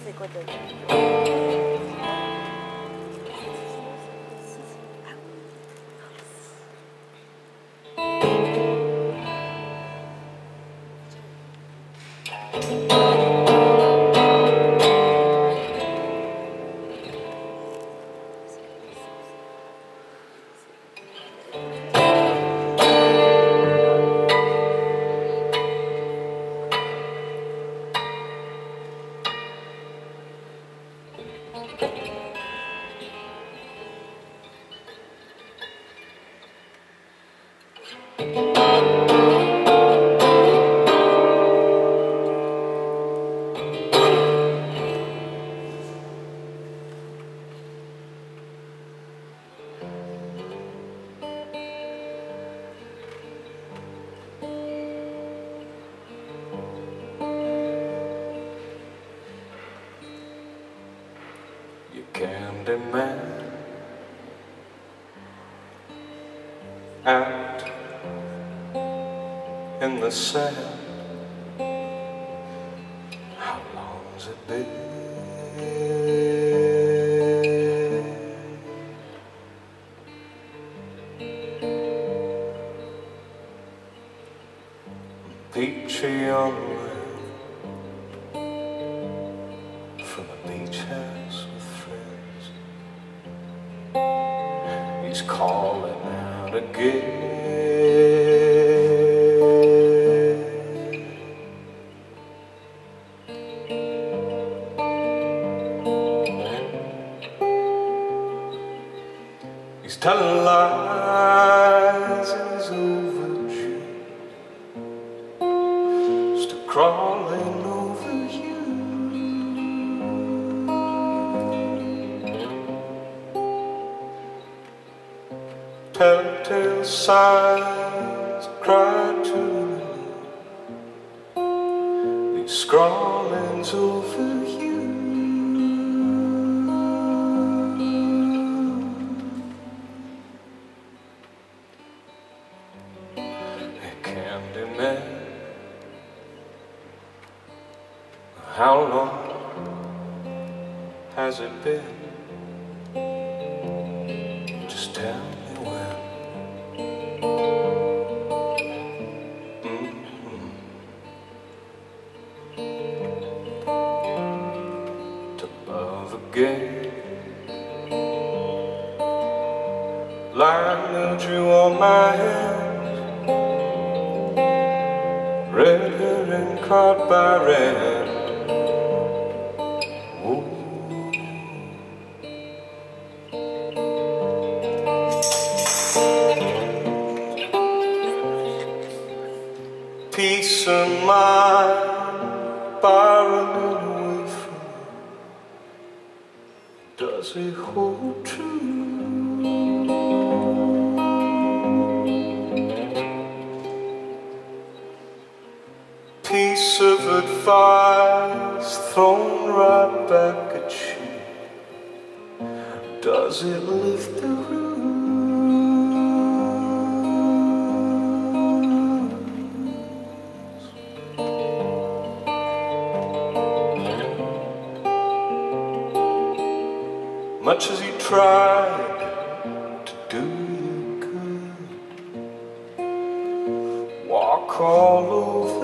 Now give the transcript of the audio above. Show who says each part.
Speaker 1: c'est quoi ta vie?
Speaker 2: Candyman out in the sand. How long's it been? Peachy young man from a beach house with friends. He's calling out again. He's telling lies and he's overdue, still crawling over you. Telltale signs cry to me, these scrawlings over you. Hey Candyman, how long has it been? Just tell me. Again, like mildew on my hands, red herring caught by red. Ooh. Peace of mind, borrowed away from. Does it hold true? Piece of advice thrown right back at you. Does it lift the roof? Much as he tried to do you good, walk all over